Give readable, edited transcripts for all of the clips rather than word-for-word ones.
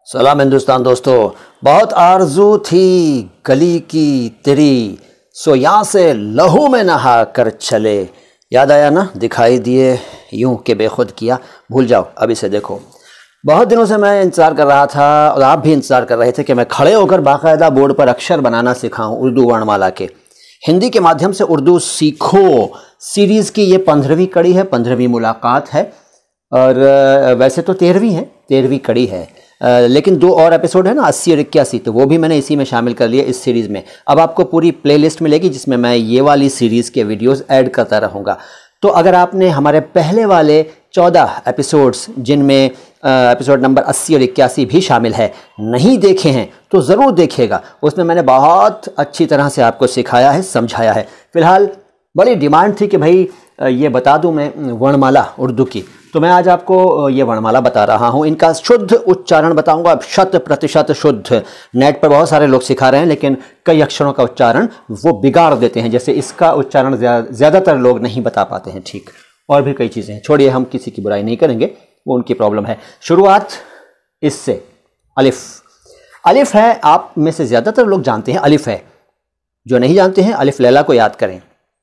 सलाम हिंदुस्तान दोस्तों। बहुत आरजू थी गली की तेरी, सो यहाँ से लहू में नहा कर चले। याद आया ना, दिखाई दिए यूं कि बेखुद किया। भूल जाओ, अभी से देखो। बहुत दिनों से मैं इंतज़ार कर रहा था और आप भी इंतज़ार कर रहे थे कि मैं खड़े होकर बाकायदा बोर्ड पर अक्षर बनाना सिखाऊं उर्दू वर्णमाला के। हिंदी के माध्यम से उर्दू सीखो सीरीज़ की ये 15वीं कड़ी है, 15वीं मुलाकात है। और वैसे तो 13वीं कड़ी है, लेकिन 2 और एपिसोड है ना, 80 और 81, तो वो भी मैंने इसी में शामिल कर लिया इस सीरीज़ में। अब आपको पूरी प्लेलिस्ट मिलेगी जिसमें मैं ये वाली सीरीज़ के वीडियोस ऐड करता रहूँगा। तो अगर आपने हमारे पहले वाले 14 एपिसोड्स, जिनमें एपिसोड नंबर 80 और 81 भी शामिल है, नहीं देखे हैं तो ज़रूर देखिएगा। उसमें मैंने बहुत अच्छी तरह से आपको सिखाया है, समझाया है। फ़िलहाल बड़ी डिमांड थी कि भाई ये बता दूं मैं वर्णमाला उर्दू की, तो मैं आज आपको ये वर्णमाला बता रहा हूँ। इनका शुद्ध उच्चारण बताऊंगा, 100% शुद्ध। नेट पर बहुत सारे लोग सिखा रहे हैं, लेकिन कई अक्षरों का उच्चारण वो बिगाड़ देते हैं। जैसे इसका उच्चारण ज़्यादातर लोग नहीं बता पाते हैं ठीक, और भी कई चीज़ें हैं। छोड़िए, हम किसी की बुराई नहीं करेंगे, वो उनकी प्रॉब्लम है। शुरुआत इससे, अलिफ। अलिफ है, आप में से ज़्यादातर लोग जानते हैं अलिफ है। जो नहीं जानते हैं, अलिफ लैला को याद करें।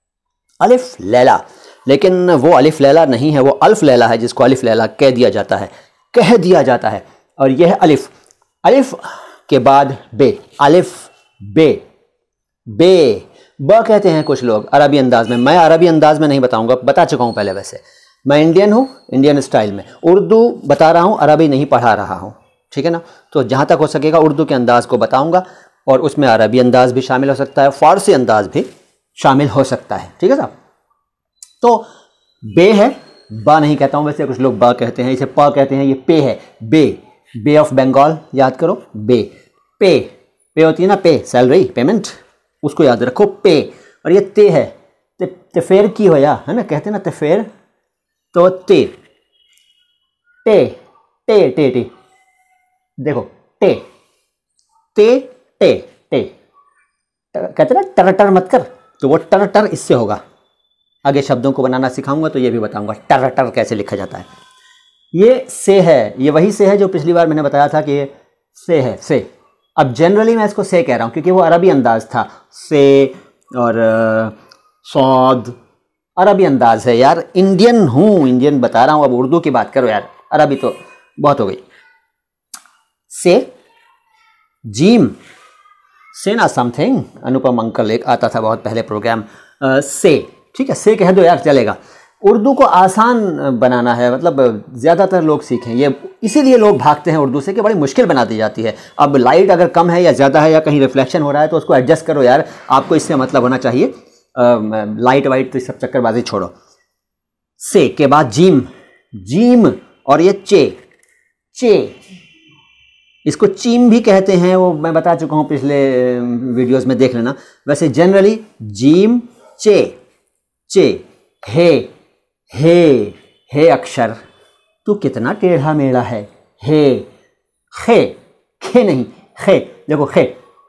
अलिफ लैला, लेकिन वो अलिफ लैला नहीं है, वो अल्फ लैला है, जिसको अलिफ लैला कह दिया जाता है। और यह है अलिफ। अलिफ के बाद बे, अलिफ बे। बे ब कहते हैं कुछ लोग अरबी अंदाज में। मैं अरबी अंदाज में नहीं बताऊंगा, बता चुका हूं पहले। वैसे मैं इंडियन हूं, इंडियन स्टाइल में उर्दू बता रहा हूं, अरबी नहीं पढ़ा रहा हूं, ठीक है ना। तो जहां तक हो सकेगा उर्दू के अंदाज को बताऊंगा, और उसमें अरबी अंदाज भी शामिल हो सकता है, फारसी अंदाज भी शामिल हो सकता है, ठीक है साहब। तो बे है, बा नहीं कहता हूं वैसे, कुछ लोग बा कहते हैं, इसे प कहते हैं। ये पे है, बे। बे ऑफ बंगाल याद करो, बे। पे, पे होती है ना, पे सैलरी, पेमेंट, उसको याद रखो, पे। और ये ते है, तेफेर की हो या, है ना, कहते हैं ना तेफेर, तो ते। टे टे टे टे, देखो, टे ते टे टे, कहते ना टर टर मत कर, तो वो टर टर इससे होगा। आगे शब्दों को बनाना सिखाऊंगा तो ये भी बताऊंगा टर टर कैसे लिखा जाता है। ये से है, ये वही से है जो पिछली बार मैंने बताया था कि ये से है, से। अब जनरली मैं इसको से कह रहा हूं क्योंकि वो अरबी अंदाज था। से और सौद अरबी अंदाज है यार। इंडियन हूं, इंडियन बता रहा हूं। अब उर्दू की बात करो यार, अरबी तो बहुत हो गई। से, जीम, से ना समथिंग, अनुपम अंकल एक आता था बहुत पहले प्रोग्राम। से, ठीक है, से कह दो यार, चलेगा। उर्दू को आसान बनाना है, मतलब ज़्यादातर लोग सीखें ये, इसीलिए लोग भागते हैं उर्दू से कि बड़ी मुश्किल बना दी जाती है। अब लाइट अगर कम है या ज़्यादा है या कहीं रिफ्लेक्शन हो रहा है तो उसको एडजस्ट करो यार, आपको इससे मतलब होना चाहिए। लाइट वाइट तो सब चक्करबाजी छोड़ो। से के बाद जीम, जीम, और ये चे, चे, इसको चीम भी कहते हैं, वो मैं बता चुका हूँ पिछले वीडियोस में, देख लेना। वैसे जनरली जीम, चे, चे। हे अक्षर, तू कितना टेढ़ा मेढ़ा है। हे, खे, खे नहीं, खे, देखो खे।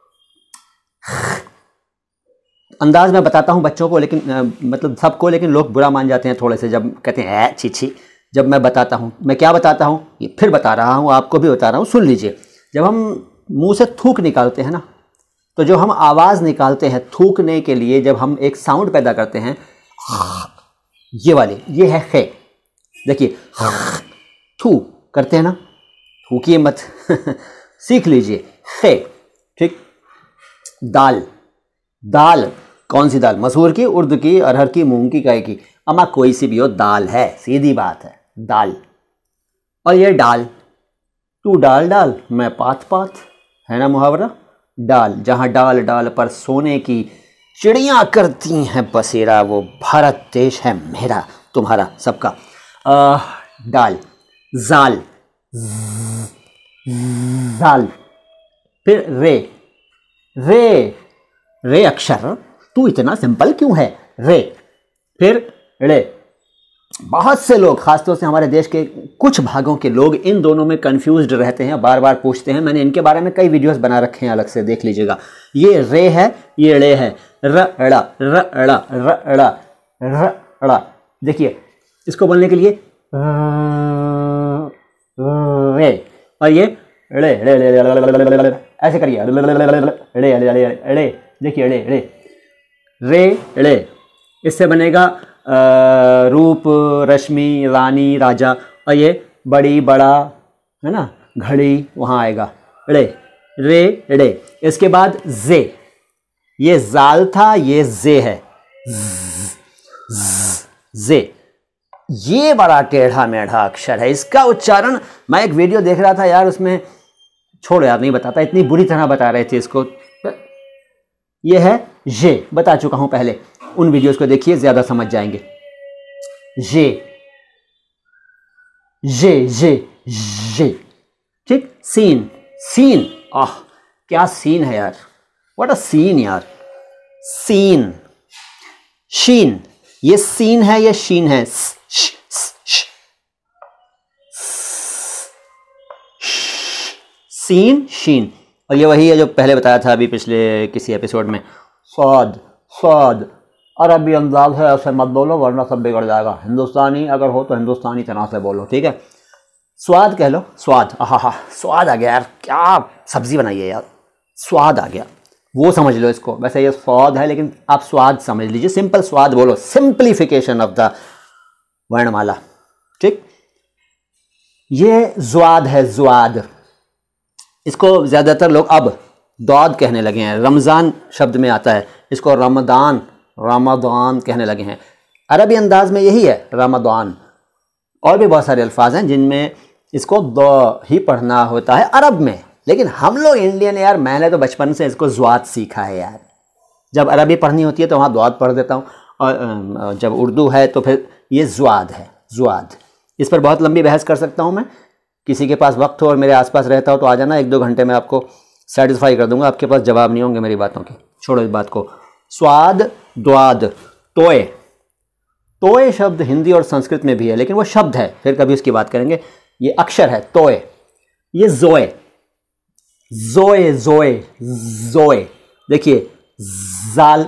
अंदाज मैं बताता हूँ बच्चों को, लेकिन मतलब सबको, लेकिन लोग बुरा मान जाते हैं थोड़े से जब कहते हैं छी छी। जब मैं बताता हूँ, मैं क्या बताता हूँ, ये फिर बता रहा हूँ, आपको भी बता रहा हूँ, सुन लीजिए। जब हम मुंह से थूक निकालते हैं ना, तो जो हम आवाज़ निकालते हैं थूकने के लिए, जब हम एक साउंड पैदा करते हैं, ये वाली, ये है खे। देखिए, थू करते हैं ना, थूकिए मत सीख लीजिए, खे, ठीक। दाल, दाल कौन सी दाल? मसूर की, उर्द की, अरहर की, मूंग की, गाय की, अमा कोई सी भी हो, दाल है, सीधी बात है, दाल। और ये डाल, तू डाल डाल, मैं पात पात, है ना मुहावरा। डाल, जहाँ डाल डाल पर सोने की चिड़ियाँ करती हैं बसेरा, वो भारत देश है मेरा, तुम्हारा, सबका। डाल, जाल, जाल। फिर रे, रे अक्षर, तू इतना सिंपल क्यों है, रे। फिर रे। बहुत से लोग, खासतौर से हमारे देश के कुछ भागों के लोग, इन दोनों में कंफ्यूज्ड रहते हैं, बार बार पूछते हैं। मैंने इनके बारे में कई वीडियोस बना रखे हैं, अलग से देख लीजिएगा। ये रे है, ये रे है, र अड़ा। देखिए, इसको बोलने के लिए रे, और ये ड़े ड़े ड़े ऐसे करिए, ड़े ड़े ड़े, देखिए ड़े ड़े, रे ड़े, इससे बनेगा रूप, रश्मि, रानी, राजा, और ये बड़ी, बड़ा, है ना, घड़ी, वहाँ आएगा ड़े, रे ड़े। इसके बाद जे, ये जाल था, ये जे है, जे, ये बड़ा टेढ़ा मेढ़ा अक्षर है। इसका उच्चारण मैं एक वीडियो देख रहा था यार, उसमें छोड़ो यार नहीं बताता, इतनी बुरी तरह बता रहे थे इसको। ये है जे, बता चुका हूं पहले, उन वीडियोस को देखिए, ज्यादा समझ जाएंगे। जे जे जे जे, ठीक। सीन, सीन, आह क्या सीन है यार, व्हाट अ सीन यार, सीन। शीन, ये सीन है, ये शीन है, सीन, शीन। और ये वही है जो पहले बताया था अभी पिछले किसी एपिसोड में, स्वाद, स्वाद। अरबी अंदाज है, ऐसे मत बोलो वरना सब बिगड़ जाएगा। हिंदुस्तानी अगर हो तो हिंदुस्तानी तरह से बोलो, ठीक है। स्वाद कह लो, स्वाद, आहा, स्वाद आ गया यार, क्या सब्जी बनाई है यार, स्वाद आ गया, वो समझ लो इसको। वैसे ये स्वाद है लेकिन आप स्वाद समझ लीजिए, सिंपल स्वाद बोलो, सिंप्लीफिकेशन ऑफ द वर्णमाला, ठीक। ये ज्वाद है, ज्वाद, इसको ज़्यादातर लोग अब दौद कहने लगे हैं, रमज़ान शब्द में आता है, इसको रमदान, रमदान कहने लगे हैं। अरबी अंदाज में यही है, रमदान। और भी बहुत सारे अल्फाज हैं जिनमें इसको दो ही पढ़ना होता है अरब में, लेकिन हम लोग इंडियन यार, मैंने तो बचपन से इसको ज्वाद सीखा है यार। जब अरबी पढ़नी होती है तो वहाँ द्वाद पढ़ देता हूँ, और जब उर्दू है तो फिर ये ज्वाद है, ज्वाद। इस पर बहुत लंबी बहस कर सकता हूँ मैं, किसी के पास वक्त हो और मेरे आसपास रहता हो तो आ जाना, 1-2 घंटे में आपको सेटिस्फाई कर दूंगा, आपके पास जवाब नहीं होंगे मेरी बातों के, छोड़ो इस बात को। स्वाद, द्वाद, तोय। तोय शब्द हिंदी और संस्कृत में भी है, लेकिन वो शब्द है, फिर कभी उसकी बात करेंगे। ये अक्षर है तोय। ये जोए, जोए, जोए, जोए, देखिए जाल,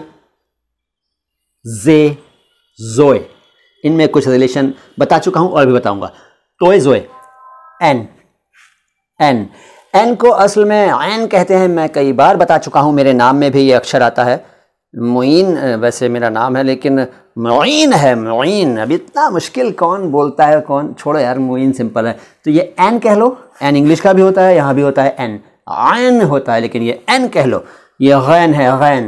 जे, जोए, इनमें कुछ रिलेशन बता चुका हूं और भी बताऊंगा। तोय, जोए, एन, एन, एन को असल में ऐन कहते हैं, मैं कई बार बता चुका हूं, मेरे नाम में भी ये अक्षर आता है। मोइन वैसे मेरा नाम है, लेकिन मोइन है, मोइन। अब इतना मुश्किल कौन बोलता है, कौन, छोड़ो यार, मोइन सिंपल है। तो ये एन कह लो, एन इंग्लिश का भी होता है, यहाँ भी होता है एन, आयन होता है, लेकिन ये एन कह लो। ये गैन है, गैन,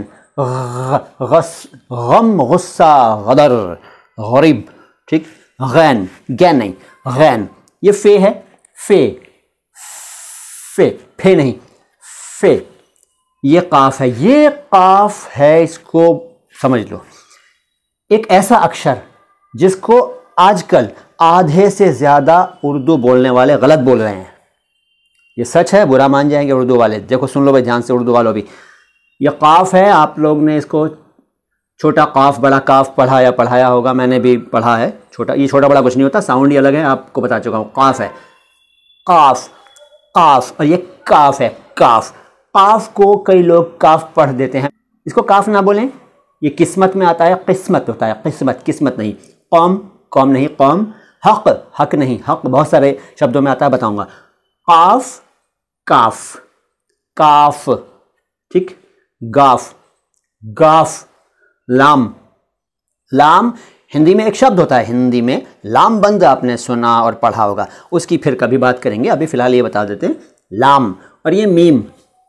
गम, गुस्सा, गदर, गरीब, ठीक। गैन, गैन नहीं, गैन। ये फे है, फे, फे, फे नहीं, फे। ये काफ है, ये काफ है, इसको समझ लो। एक ऐसा अक्षर जिसको आजकल आधे से ज़्यादा उर्दू बोलने वाले गलत बोल रहे हैं। ये सच है, बुरा मान जाएंगे उर्दू वाले। देखो सुन लो भाई ध्यान से, उर्दू वालों भी। ये काफ है, आप लोग ने इसको छोटा काफ बड़ा काफ पढ़ा या पढ़ाया होगा, मैंने भी पढ़ा है। छोटा, ये छोटा बड़ा कुछ नहीं होता, साउंड ही अलग है, आपको बता चुका हूँ। काफ है, काफ, काफ, और ये काफ है, काफ। काफ को कई लोग काफ पढ़ देते हैं, इसको काफ ना बोलें, ये किस्मत में आता है, किस्मत होता है, किस्मत, किस्मत नहीं। कौम, कौम नहीं, कौम। हक, हक नहीं, हक बहुत सारे शब्दों में आता है, बताऊंगा। काफ, काफ, काफ, ठीक। गाफ, गाफ, लाम, लाम हिंदी में एक शब्द होता है, हिंदी में लाम बंद आपने सुना और पढ़ा होगा, उसकी फिर कभी बात करेंगे, अभी फिलहाल ये बता देते हैं, लाम। और ये मीम,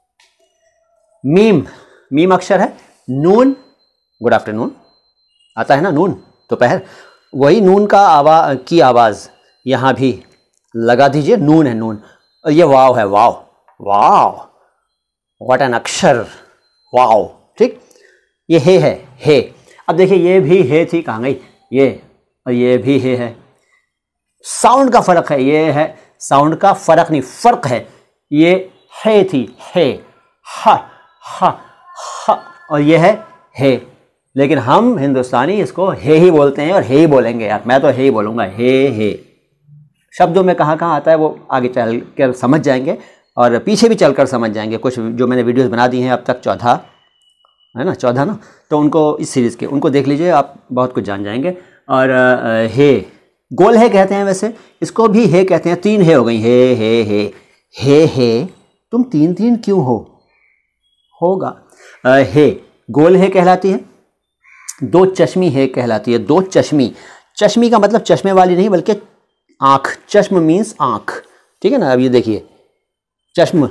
मीम, मीम अक्षर है। नून, गुड आफ्टरनून आता है ना, नून दोपहर, वही नून का आवाज़ यहाँ भी लगा दीजिए, नून है, नून। और ये वाव है, वाव, वाव, व्हाट एन अक्षर, वाव, ठीक। ये हे है, हे। अब देखिए ये भी हे थी, कहाँ गई ये, और ये भी हे है। साउंड का फर्क है, ये है साउंड का फर्क नहीं, फर्क है। ये हे थी, हे, हा, हा, हा, और ये है हे। लेकिन हम हिंदुस्तानी इसको हे ही बोलते हैं, और हे ही बोलेंगे यार, मैं तो हे ही बोलूँगा, हे, हे। शब्दों में कहाँ कहाँ आता है वो आगे चल कर समझ जाएंगे, और पीछे भी चलकर समझ जाएंगे। कुछ जो मैंने वीडियोस बना दी हैं अब तक, 14 है ना, 14 ना, तो उनको इस सीरीज़ के उनको देख लीजिए, आप बहुत कुछ जान जाएंगे। और हे, गोल हे कहते हैं, वैसे इसको भी हे कहते हैं, 3 हे हो गई, हे, हे, हे, हे तुम तीन तीन क्यों हो, होगा। हे गोल है कहलाती है, दो चश्मी है कहलाती है। दो चश्मी, चश्मी का मतलब चश्मे वाली नहीं बल्कि आँख, चश्म मीन्स आँख, ठीक है ना। अब ये देखिए चश्म,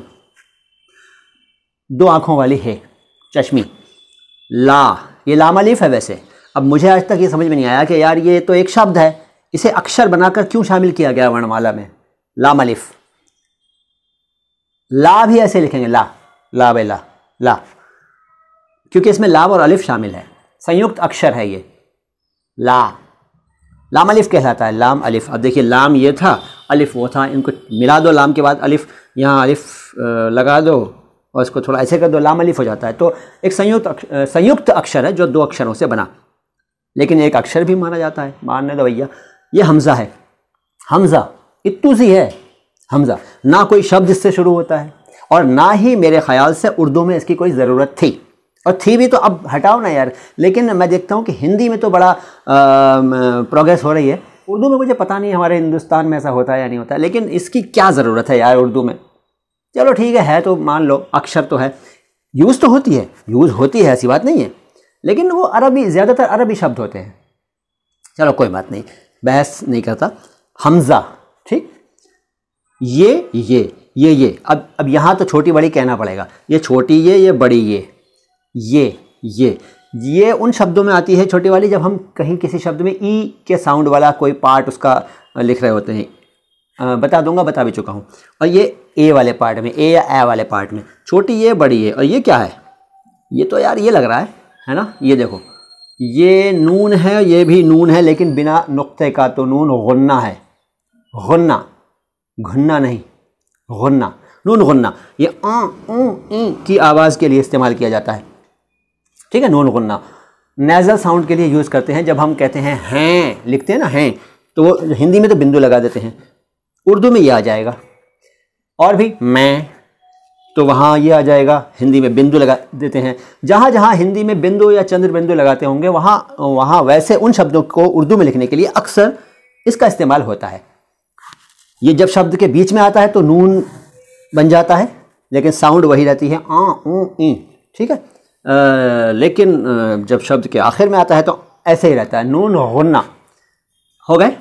दो आँखों वाली है चश्मी। ला, ये लाम अलिफ है वैसे। अब मुझे आज तक ये समझ में नहीं आया कि यार ये तो एक शब्द है, इसे अक्षर बनाकर क्यों शामिल किया गया वर्णमाला में, लाम अलिफ। ला भी ऐसे लिखेंगे, ला, ला बे ला, ला, क्योंकि इसमें लाम और अलिफ शामिल है, संयुक्त अक्षर है ये। ला, लाम अलिफ कहलाता है, लाम अलिफ। अब देखिए लाम ये था, अलिफ वो था, इनको मिला दो, लाम के बाद अलिफ, यहाँ अलिफ लगा दो और इसको थोड़ा ऐसे कर दो, लाम अलिफ हो जाता है। तो एक संयुक्त अक्षर है जो दो अक्षरों से बना, लेकिन एक अक्षर भी माना जाता है, मानने दो भैया। ये हमज़ा है, हमज़ा इत्तू सी है हमज़ा, ना कोई शब्द इससे शुरू होता है और ना ही मेरे ख्याल से उर्दू में इसकी कोई ज़रूरत थी, और थी भी तो अब हटाओ ना यार। लेकिन मैं देखता हूँ कि हिंदी में तो बड़ा प्रोग्रेस हो रही है, उर्दू में मुझे पता नहीं हमारे हिंदुस्तान में ऐसा होता है या नहीं होता है, लेकिन इसकी क्या ज़रूरत है यार उर्दू में। चलो ठीक है तो मान लो अक्षर तो है, यूज़ तो होती है, यूज़ होती है, ऐसी बात नहीं है, लेकिन वो अरबी, ज़्यादातर अरबी शब्द होते हैं। चलो कोई बात नहीं, बहस नहीं करता। हमज़ा, ठीक, ये अब यहाँ तो छोटी बड़ी कहना पड़ेगा, ये छोटी ये बड़ी ये उन शब्दों में आती है छोटी वाली जब हम कहीं किसी शब्द में ई के साउंड वाला कोई पार्ट उसका लिख रहे होते हैं। बता भी चुका हूँ। और ये ए वाले पार्ट में, ए या ए वाले पार्ट में छोटी ये बड़ी है। और ये क्या है, ये तो यार ये लग रहा है ना, ये देखो ये नून है, ये भी नून है, लेकिन बिना नुक्ते का, तो नून गुन्ना है, गुन्ना, घुन्ना नहीं, गुन्ना, नून गुन्ना। ये ई की आवाज़ के लिए इस्तेमाल किया जाता है, ठीक है। नून गुन्ना नेज़ल साउंड के लिए यूज़ करते हैं, जब हम कहते हैं लिखते हैं ना हैं, तो वो हिंदी में तो बिंदु लगा देते हैं, उर्दू में ये आ जाएगा। और भी मैं, तो वहाँ ये आ जाएगा, हिंदी में बिंदु लगा देते हैं। जहाँ जहाँ हिंदी में बिंदु या चंद्र बिंदु लगाते होंगे वहाँ वैसे उन शब्दों को उर्दू में लिखने के लिए अक्सर इसका इस्तेमाल होता है। ये जब शब्द के बीच में आता है तो नून बन जाता है, लेकिन साउंड वही रहती है ई, ठीक है। लेकिन जब शब्द के आखिर में आता है तो ऐसे ही रहता है, नून गुन्ना। हो गए।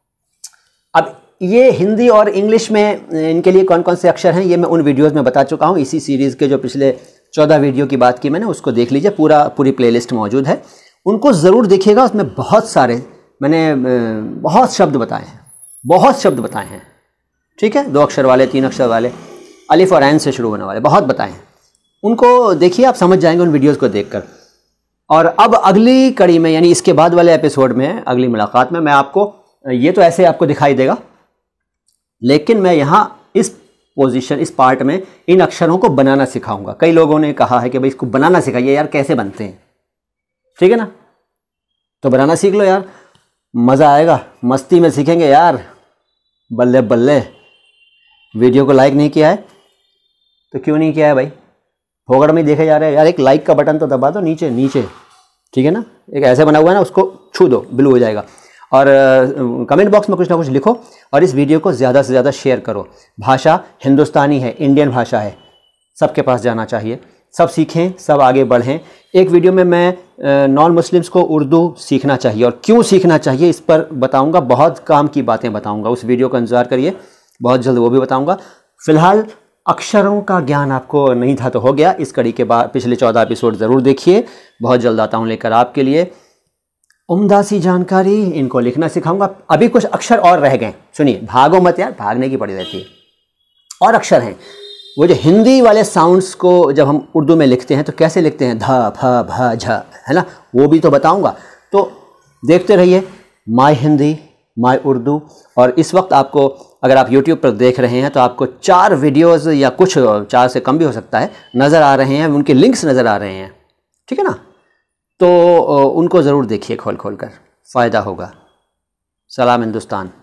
अब ये हिंदी और इंग्लिश में इनके लिए कौन कौन से अक्षर हैं, ये मैं उन वीडियोस में बता चुका हूँ। इसी सीरीज़ के जो पिछले 14 वीडियो की बात की मैंने, उसको देख लीजिए, पूरी प्लेलिस्ट मौजूद है, उनको ज़रूर देखिएगा। उसमें बहुत सारे मैंने बहुत शब्द बताए हैं, ठीक है। 2 अक्षर वाले, 3 अक्षर वाले, अलिफ और ऐन से शुरू होने वाले बहुत बताए हैं। उनको देखिए, आप समझ जाएंगे उन वीडियोज़ को देखकर। और अब अगली कड़ी में, यानी इसके बाद वाले एपिसोड में, अगली मुलाकात में मैं आपको, ये तो ऐसे आपको दिखाई देगा, लेकिन मैं यहाँ इस पोजीशन, इस पार्ट में इन अक्षरों को बनाना सिखाऊंगा। कई लोगों ने कहा है कि भाई इसको बनाना सिखाइए यार, कैसे बनते हैं, ठीक है ना। तो बनाना सीख लो यार, मज़ा आएगा, मस्ती में सीखेंगे यार, बल्ले बल्ले। वीडियो को लाइक नहीं किया है तो क्यों नहीं किया है भाई, फोगड़ में देखे जा रहे हैं यार, एक लाइक का बटन तो दबा दो नीचे, ठीक है ना। एक ऐसे बना हुआ है ना, उसको छू दो, ब्लू हो जाएगा। और कमेंट बॉक्स में कुछ ना कुछ लिखो, और इस वीडियो को ज़्यादा से ज़्यादा शेयर करो। भाषा हिंदुस्तानी है, इंडियन भाषा है, सबके पास जाना चाहिए, सब सीखें, सब आगे बढ़ें। एक वीडियो में मैं नॉन मुस्लिम्स को उर्दू सीखना चाहिए और क्यों सीखना चाहिए इस पर बताऊंगा, बहुत काम की बातें बताऊंगा। उस वीडियो का इंतज़ार करिए, बहुत जल्द वो भी बताऊंगा। फ़िलहाल अक्षरों का ज्ञान आपको नहीं था तो हो गया। इस कड़ी के बाद पिछले 14 एपिसोड ज़रूर देखिए, बहुत जल्द आता हूँ लेकर आपके लिए उम्दा सी जानकारी। इनको लिखना सिखाऊंगा। अभी कुछ अक्षर और रह गए, सुनिए, भागो मत यार, भागने की पड़ी रहती है। और अक्षर हैं वो जो हिंदी वाले साउंड्स को जब हम उर्दू में लिखते हैं तो कैसे लिखते हैं, ध फ भ झ, है ना, वो भी तो बताऊंगा। तो देखते रहिए माय हिंदी, माय उर्दू। और इस वक्त आपको, अगर आप YouTube पर देख रहे हैं तो आपको 4 वीडियोज़ या कुछ 4 से कम भी हो सकता है नज़र आ रहे हैं, उनके लिंक्स नज़र आ रहे हैं, ठीक है ना। तो उनको ज़रूर देखिए खोल कर, फ़ायदा होगा। सलाम हिंदुस्तान।